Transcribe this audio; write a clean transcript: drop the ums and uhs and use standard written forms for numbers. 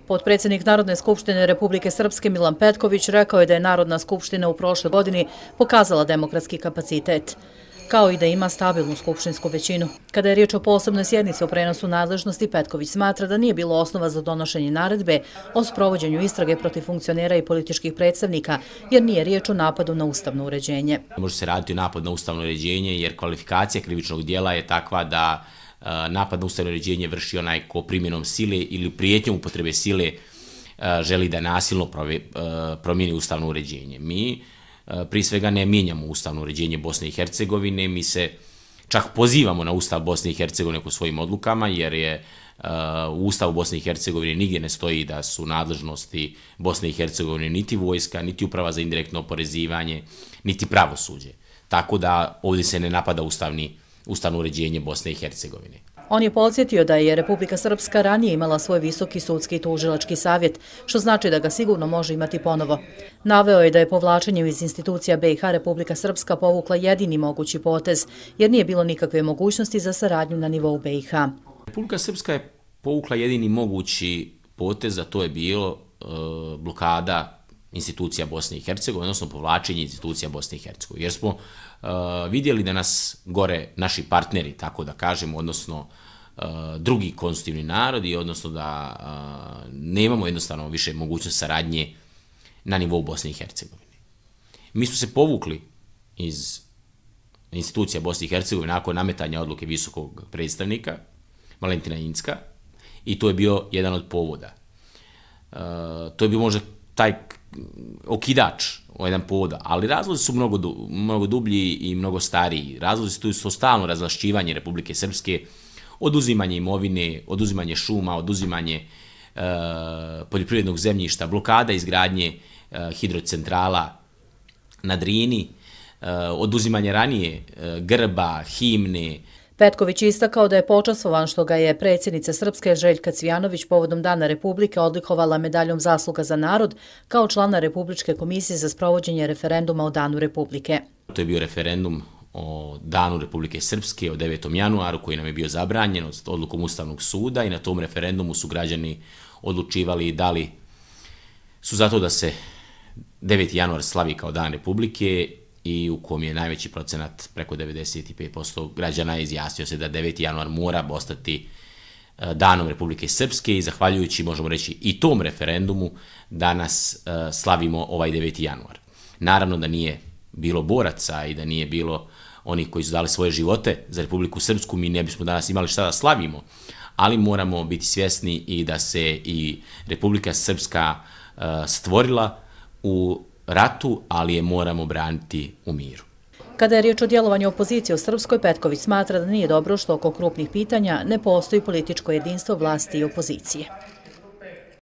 Potpredsjednik Narodne skupštine Republike Srpske Milan Petković rekao je da je Narodna skupština u prošloj godini pokazala demokratski kapacitet, kao i da ima stabilnu skupštinsku većinu. Kada je riječ o posebnoj sjednici o prenosu nadležnosti, Petković smatra da nije bilo osnova za donošenje naredbe o sprovođenju istrage protiv funkcionera i političkih predstavnika, jer nije riječ o napadu na ustavno uređenje. Može se raditi o napadu na ustavno uređenje, jer kvalifikacija krivičnog dijela je takva da napad na ustavno uređenje vrši onaj ko primjenom sile ili prijetnjom upotrebe sile želi da nasilno promijeni ustavno uređenje. Mi prije svega ne mijenjamo ustavno uređenje Bosne i Hercegovine, mi se čak pozivamo na Ustav Bosne i Hercegovine u svojim odlukama, jer je u Ustavu Bosne i Hercegovine nigdje ne stoji da su nadležnosti Bosne i Hercegovine niti vojska, niti uprava za indirektno oporezivanje, niti pravosuđe. Tako da ovdje se ne napada ustavno uređenje Bosne i Hercegovine. On je podsjetio da je Republika Srpska ranije imala svoj visoki sudski i tužilački savjet, što znači da ga sigurno može imati ponovo. Naveo je da je povlačenjem iz institucija BiH Republika Srpska povukla jedini mogući potez, jer nije bilo nikakve mogućnosti za saradnju na nivou BiH. Republika Srpska je povukla jedini mogući potez, a to je bilo blokada institucija Bosne i Hercegovine, odnosno povlačenje institucija Bosne i Hercegovine. Jer smo vidjeli da nas gore naši partneri, tako da kažemo, odnosno drugi konstitutivni narodi, odnosno da nemamo jednostavno više mogućnost saradnje na nivou Bosne i Hercegovine. Mi smo se povukli iz institucija Bosne i Hercegovine nakon nametanja odluke visokog predstavnika Valentina Incka i to je bio jedan od povoda. To je bio možda taj okidač o jedan povoda, ali razlozi su mnogo dublji i mnogo stariji. Razlozi su stalno razvlašćivanje Republike Srpske, oduzimanje imovine, oduzimanje šuma, oduzimanje poljoprivrednog zemljišta, blokada izgradnje hidrocentrala na Drini, oduzimanje ranije grba, himne. Petković je istakao da je počastvovan što ga je predsjednica Srpske Željka Cvijanović povodom Dana Republike odlikovala medaljom Zasluga za narod kao člana Republičke komisije za sprovođenje referenduma o Danu Republike. To je bio referendum o Danu Republike Srpske o 9. januaru koji nam je bio zabranjen odlukom Ustavnog suda i na tom referendumu su građani odlučivali da li su zato da se 9. januar slavi kao Dan Republike i u kom je najveći procenat, preko 95% građana, izjasnio se da 9. januar mora ostati Danom Republike Srpske i zahvaljujući, možemo reći, i tom referendumu danas slavimo ovaj 9. januar. Naravno da nije bilo boraca i da nije bilo onih koji su dali svoje živote za Republiku Srpsku, mi ne bismo danas imali šta da slavimo, ali moramo biti svjesni i da se i Republika Srpska stvorila u ratu, ali je moramo braniti u miru. Kada je riječ o djelovanju opozicije u Srpskoj, Petković smatra da nije dobro što oko krupnih pitanja ne postoji političko jedinstvo vlasti i opozicije.